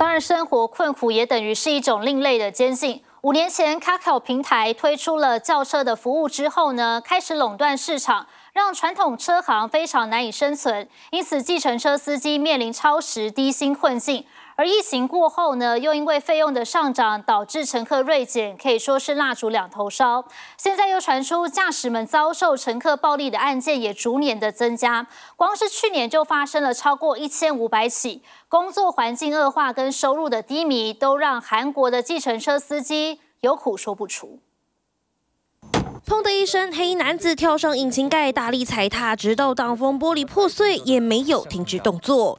当然，生活困苦也等于是一种另类的艰辛。5年前 Kakao 平台推出了轿车的服务之后呢，开始垄断市场，让传统车行非常难以生存，因此计程车司机面临超时低薪困境。而疫情过后呢，又因为费用的上涨，导致乘客锐减，可以说是蜡烛两头烧。现在又传出驾驶们遭受乘客暴力的案件也逐年的增加，光是去年就发生了超过1500起。工作环境恶化跟收入的低迷，都让韩国的计程车司机有苦说不出。 砰的一声，黑衣男子跳上引擎盖，大力踩踏，直到挡风玻璃破碎，也没有停止动作。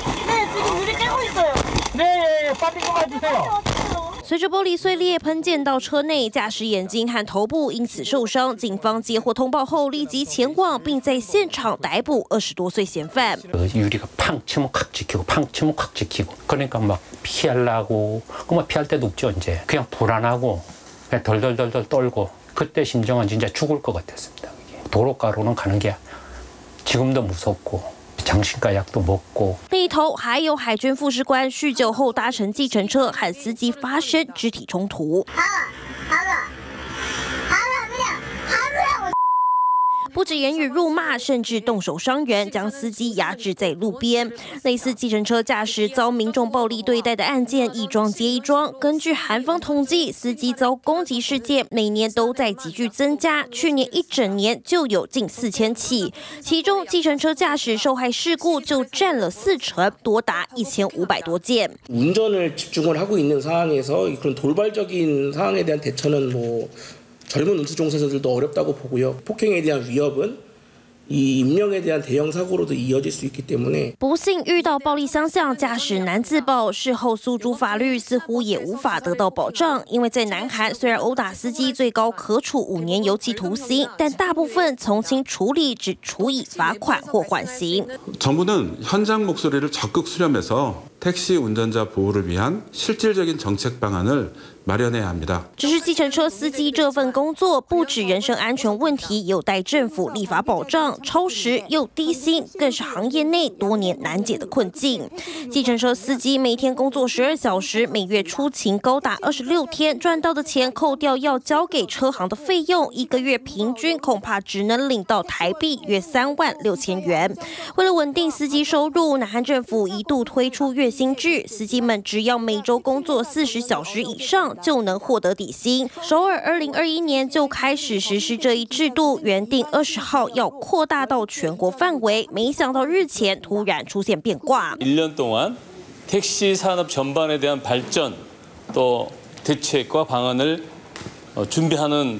随着玻璃碎裂喷溅到车内，驾驶眼睛和頭部因此受伤。警方接获通报后，立即前往，并在现场逮捕20多岁嫌犯。 유리가 팡 치면 칵 찍히고 팡 치면 칵 찍히고 그러니까 막 피하려고 막 피할 데도 없죠. 이제 그냥 불안하고 그냥 덜덜덜덜 떨고 그때 심정은 진짜 죽을 것 같았습니다. 도로가로는 가는 게 지금도 무섭고. 장신가 약도 먹고 另一头还有海军副士官酗酒后搭乘计程车和司机发生肢体冲突。不止言语辱骂，甚至动手伤人，将司机压制在路边。类似计程车驾驶遭民众暴力对待的案件一桩接一桩。根据韩方统计，司机遭攻击事件每年都在急剧增加，去年一整年就有近4000起，其中计程车驾驶受害事故就占了40%，多达1500多件。 운전을 집중을 하고 있는 상황에서 그런 돌발적인 상황에 대한 대처는 젊은 운수종사자들도 어렵다고 보고요. 폭행에 대한 위협은 이 인명에 대한 대형 사고로도 이어질 수 있기 때문에 不幸遇到暴力相向，驾驶难自保，事后诉诸法律似乎也无法得到保障。因为在南韩，虽然殴打司机最高可处5年有期徒刑，但大部分从轻处理，只处以罚款或缓刑。 정부는 현장 목소리를 적극 수렴해서 택시 운전자 보호를 위한 실질적인 정책 방안을 마련해야 합니다. 只是计程车司机这份工作不止人身安全问题，有待政府立法保障，超时又低薪，更是行业内多年难解的困境。计程车司机每天工作12小时，每月出勤高达26天，赚到的钱扣掉要交给车行的费用，一个月平均恐怕只能领到台币约36000元。为了稳定司机收入，南韩政府一度推出月薪制，司机们只要每周工作40小时以上， 就能获得底薪。首尔2021年就开始实施这一制度，原定20号要扩大到全国范围，没想到日前突然出现变卦。 1년 동안 택시 산업 전반에 대한 발전 또 대책과 방안을 준비하는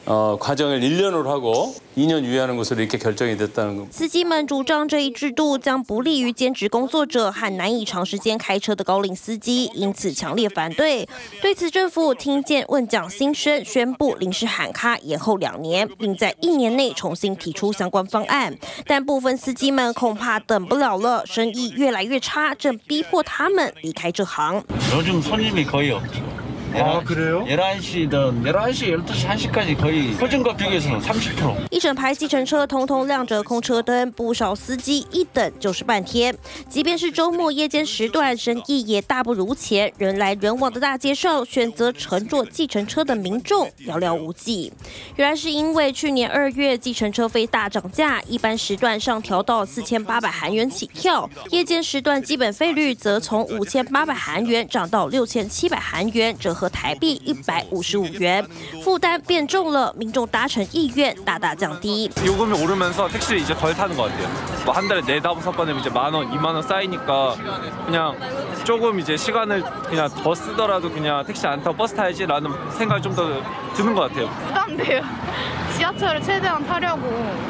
과정을 1년으로 하고 2년 유예하는 것으로 이렇게 결정이 됐다는 것. 司机们主张这一制度将不利于兼职工作者和难以长时间开车的高龄司机，因此强烈反对。对此，政府听见问讲心声，宣布临时喊卡延后2年，并在1年内重新提出相关方案。但部分司机们恐怕等不了了，生意越来越差，正逼迫他们离开这行。 요즘 손님이 거의 없죠. 아, 그래요? 11시든 11시, 12시, 1시까지 거의 표준가 비교해서는 30%. 一整排计程车通通亮着空车灯，不少司机一等就是半天。即便是周末夜间时段，生意也大不如前，人来人往的大街上，选择乘坐计程车的民众寥寥无几。原来是因为去年2月计程车费大涨价，一般时段上调到4800韩元起跳，夜间时段基本费率则从5800韩元涨到6700韩元，折合台币155元，负担变重了，民众搭乘意愿大大降低。 요금이 오르면서 택시를 이제 덜 타는 것 같아요. 뭐 한 달에 4-5번이면 이제 10,000원, 20,000원 쌓이니까 그냥 조금 이제 시간을 그냥 더 쓰더라도 그냥 택시 안 타고 버스 타야지라는 생각이 좀 더 드는 것 같아요. 부담돼요. 지하철을 최대한 타려고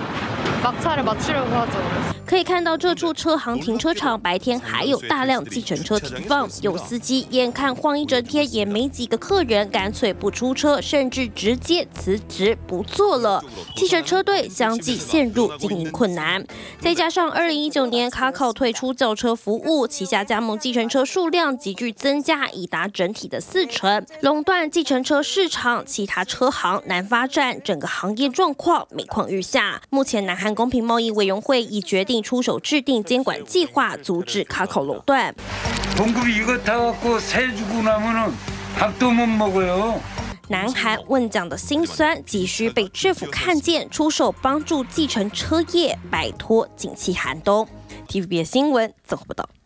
막차를 맞추려고 하죠. 可以看到这处车行停车场白天还有大量计程车停放，有司机眼看晃一整天也没几个客人，干脆不出车，甚至直接辞职不做了。计程车队相继陷入经营困难。再加上2019年 Kakao 退出轿车服务，旗下加盟计程车数量急剧增加，已达整体的40%，垄断计程车市场，其他车行难发展，整个行业状况每况愈下。目前南韩公平贸易委员会已决定并出手制定监管计划，阻止卡口垄断。 봉급이 이거 다 갖고 세 주고 나면은 밥도 못 먹어요. 南韩问奖的辛酸，急需被政府看见，出手帮助计程车业摆脱景气寒冬。TVBS 新闻综合报道。